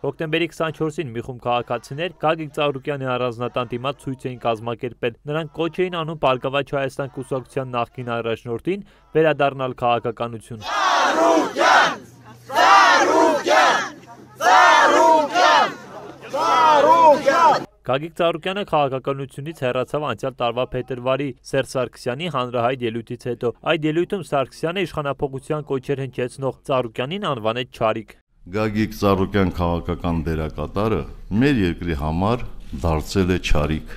Հոկտեմբերի 24-ին մի խումբ քաղաքացիներ Գագիկ Ծառուկյանի առանձնատան դիմաց ցույց էին կազմակերպել։ Նրանք կոչ էին անում Բարգավաճ Հայաստան կուսակցության նախկին առաջնորդին վերադառնալ քաղաքականություն։ Գագիկ Ծառուկյանը քաղաքականությունից հեռացավ անցյալ տարվա փետրվարի Սերժ Սարգսյանի հանրահայտ ելույթից հետո։ Այդ ելույթում Սարգսյանը իշխանափոխության կոչեր հնչեցնող Ծառուկյանին անվանեց չարիք։ Գագիկ Ծառուկյան քաղաքական դերակատարը մեր երկրի համար դարձել է չարիք։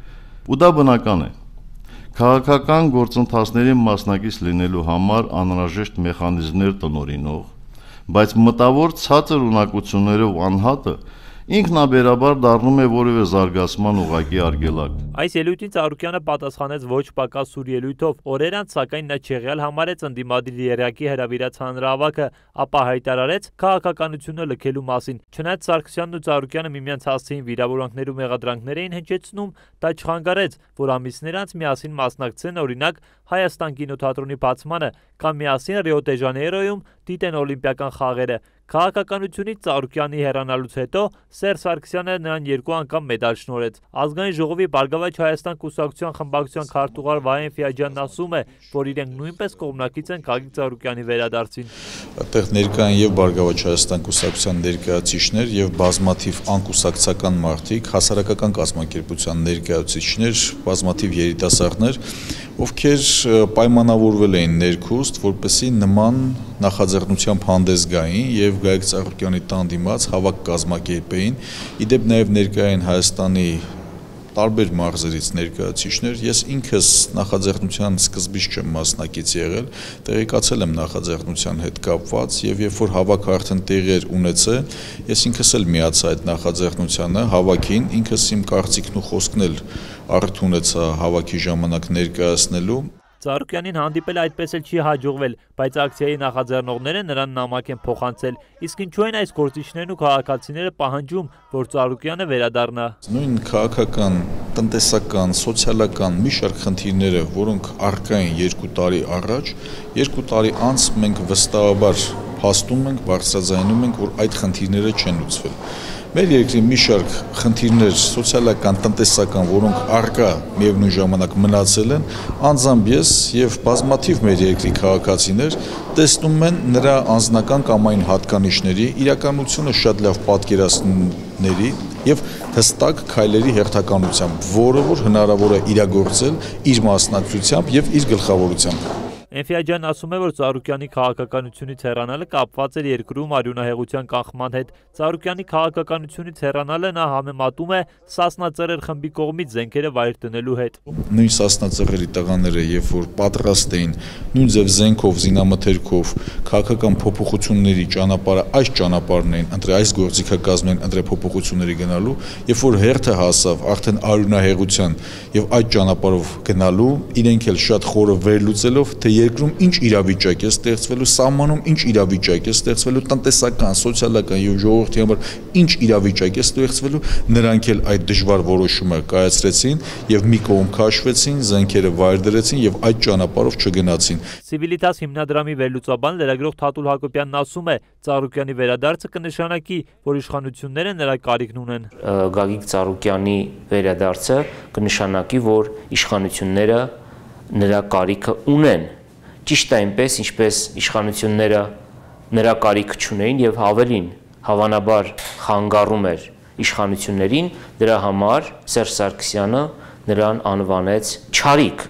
Ու դա բնական է։ Քաղաքական գործընթացների մասնակից լինելու համար անհրաժեշտ մեխանիզմներ տնօրինող, բայց մտավոր ցածր ունակություններով անհատը ինքնաբերաբար դառնում է որևէ զարգացման ուղղակի արգելակ։ Այս ելույթին Ծառուկյանը պատասխանեց ոչ պակաս սուր ելույթով, օրեր անց սակայն նա չեղյալ համարեց ընդդիմադիր երակի հրավիրած հանրահավաքը, ապա հայտարարեց քաղաքականությունը լքելու մասին։ Չնայած Սարգսյանն ու Ծառուկյանը միմյանց հասցեին վիրավորանքներ ու մեղադրանքներ էին հնչեցնում, դա չխանգարեց, որ ամիսներ անց միասին մասնակցեն օրինակ Հայաստան կինոթատրոնի բացմանը կամ միասին Ռիո դե Ժանեյրոյում դիտեն օլիմպիական խաղերը։ Քաղաքականությունից Ծառուկյանի հեռանալուց հետո Սերժ Սարգսյանը նրան 2 անգամ մեդալ շնորհեց։ Ազգային ժողովի Բարգավաճ Հայաստան կուսակցության խմբակցության քարտուղար Վահեն Ֆիաջյանն ասում է, որ իրենք նույնպես կողմնակից են Գագիկ Ծառուկյանի վերադարձին։ Այդտեղ ներկա են եւ Բարգավաճ Հայաստան կուսակցության ներկայացուցիչներ եւ բազմաթիվ անկուսակցական մարդիկ, հասարակական կազմակերպության ներկայացուցիչներ, բազմաթիվ երիտասարդներ, ովքեր պայմանավորվել էին ներքուստ, որպեսզի նման նախաձեռնությամբ հանդես գային եւ Գագիկ Ծառուկյանի տան դիմաց հավաք կազմակերպեին։ Իդեպ նաեւ ներկա են Հայաստանի տարբեր մարզերից ներկայացուցիչներ։ Ես ինքս նախաձեռնության սկզբից չեմ մասնակից եղել, տեղեկացել եմ նախաձեռնության հետ կապված եւ երբ որ հավաքը արդեն տեղի էր ունեցել, ես ինքս էլ միացա այդ նախաձեռնությանը հավաքին, ինքս իմ կարծիքն ու խոսքն էլ առիթ ունեցա հավաքի ժամանակ ներկայացնելու։ Ծառուկյանին հանդիպել այդպես էլ չի հաջողվել, բայց ակցիայի նախաձեռնողները նրան նամակ են փոխանցել։ Իսկ ինչու են այս գործիչներն ու քաղաքացիները պահանջում, որ Ծառուկյանը վերադառնա։ Նույն քաղաքական, տնտեսական, սոցիալական մի շարք խնդիրները, որոնք առկա են 2 տարի առաջ, 2 տարի անց մենք վստահաբար փաստում ենք, բարձրաձայնում ենք, որ այդ խնդիրները չեն լուծվել։ Մեր երկրի մի շարք խնդիրներ սոցիալական, տնտեսական, որոնք առկա միևնույն ժամանակ մնացել են, անձամբ ես եւ բազմաթիվ մեր երկրի քաղաքացիներ տեսնում են նրա անձնական կամ այն հատկանիշների, իրականությունը շատ լավ պատկերացնների եւ հստակ քայլերի հերթականությամբ, որը որ հնարավոր է իրագործել իր մասնակցությամբ եւ իր գլխավորությամբ։ Ֆիաջյանն ասում է, որ Ծառուկյանի քաղաքականությունից հեռանալը կապված էր երկրում արյունահեղության կանխման հետ։ Ծառուկյանի քաղաքականությունից հեռանալը նա համեմատում է Սասնա Ծռեր խմբի կողմից զենքերը վայր դնելու հետ։ Նույն Սասնա Ծռերի տղաները, երբ որ պատրաստ էին նույն ձև զենքով, զինամթերքով քաղաքական փոփոխությունների ճանապարհը, այս ճանապարհն էին ընտրել, այս գործիքակազմն են ընտրել փոփոխությունների գնալու, երբ որ հերթը հասավ արդեն արյունահեղության եւ այդ ճանապարհով գնալու, իրենք էլ շատ խորը վերլուծելով, թե երկրում ինչ իրավիճակ է ստեղծվելու, սահմանում ինչ իրավիճակ է ստեղծվելու, տնտեսական, սոցիալական եւ ժողովրդի համար ինչ իրավիճակ է ստեղծվելու, նրանք էլ այդ դժվար որոշումը կայացրեցին եւ մի կողմ քաշվեցին, զենքերը վայր դրեցին եւ այդ ճանապարհով չգնացին։ Civitas հիմնադրամի վերլուծաբան լրագրող Թաթուլ Հակոբյանն ասում է, Ծառուկյանի վերադարձը կնշանակի, որ իշխանությունները նրա կարիքն ունեն։ Գագիկ Ծառուկյանի վերադարձը կնշանակի, որ իշխանությունները նրա կարիքը ունեն։ Ճիշտ է այնպես, ինչպես իշխանությունները նրա կարիքը չունեին եւ ավելին, հավանաբար խանգարում էր իշխանություններին, դրա համար Սերժ Սարգսյանը նրան անվանեց չարիք։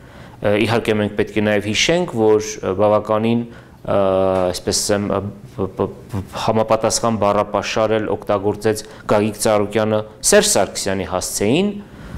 Իհարկե մենք պետք է նաեւ հիշենք, որ բավականին այսպես ասեմ համապատասխան բառապաշար էլ օգտագործեց Գագիկ Ծառուկյանը Սերժ Սարգսյանի հասցեին,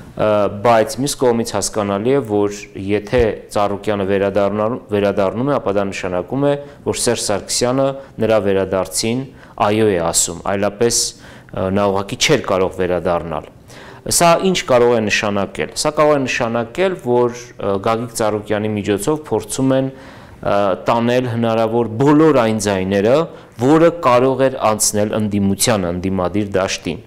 բայց մյուս կողմից հասկանալի է, որ եթե Ծառուկյանը վերադառնում է, ապա դա նշանակում է, որ Սերժ Սարգսյանը նրա վերադարձին այո է ասում, այլապես նա ուղղակի չէր կարող վերադառնալ։ Սա ինչ կարող է նշանակել։ Սա կարող է նշանակել, որ Գագիկ Ծառուկյանի միջոցով փորձում են տանել հնարավոր բոլոր այն ձայները, որը կարող էր անցնել ընդդիմության, ընդդիմադիր դաշտին։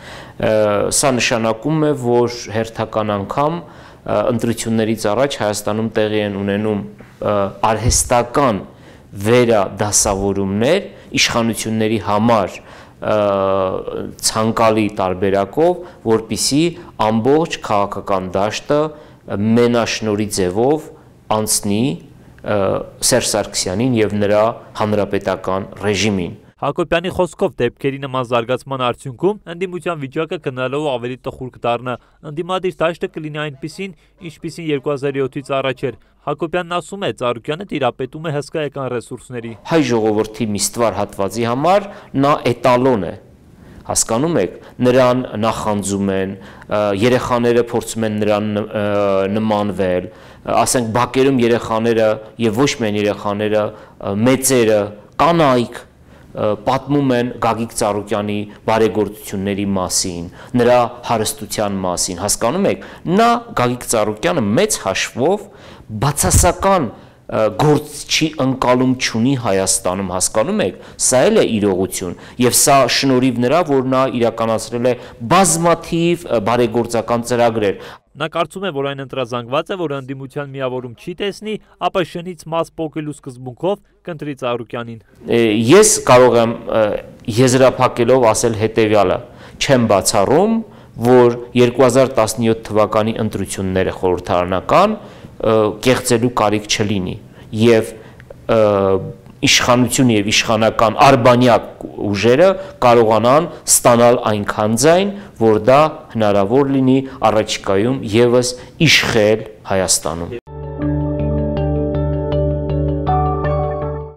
Սա նշանակում է, որ հերթական անգամ ընտրություններից առաջ Հայաստանում տեղի են ունենում արհեստական վերադասավորումներ իշխանությունների համար ցանկալի տարբերակով, որպիսի ամբողջ քաղաքական դաշտը մենաշնորհի ձևով անցնի Սերժ Սարգսյանին եւ նրա հանրապետական ռեժիմին։ Հակոբյանի խոսքով դեպքերի նման զարգացման արդյունքում ընդդիմության վիճակը գնալով ավելի տխուր կդառնա, ընդդիմադիր դաշտը կլինի այնպիսին, ինչպիսին 2007-ից առաջ էր։ Հակոբյանն ասում է, Ծառուկյանը տիրապետում է հսկայական ռեսուրսների։ Հայ ժողովրդի մի ստվար հատվածի համար նա էտալոն է։ Հասկանում եք, նրան նախանձում են, երեխաները փորձում են նրան նմանվել, ասենք բակերում երեխաները եւ ոչ միայն երեխաները, մեծերը, կանայք պատմում են Գագիկ Ծառուկյանի բարեգործությունների մասին, նրա հարստության մասին, հասկանում եք, նա Գագիկ Ծառուկյանը մեծ հաշվով բացասական գործ չի ընկալում չունի Հայաստանում, հասկանում եք, սա էլ է իրողություն եւ սա շնորհիվ նրա, որ նա իրականացրել է բազմաթիվ բարեգործական ծրագրեր։ Նա կարծում է, որ այն ընտրազանգված է, որ ընդդիմության միավորում չի տեսնի, ապա շնից մաս պոկելու սկզբունքով կընտրի Ծառուկյանին։ Ես կարող եմ եզրափակելով ասել հետեւյալը. չեմ բացառում, որ 2017 թվականի ընտրությունները խորհրդարանական կեղծելու կարիք չլինի եւ իշխանությունը եւ իշխանական արբանյակ ուժերը կարողանան ստանալ այնքան ձայն, որ դա հնարավոր լինի առաջիկայում եւս իշխել Հայաստանում։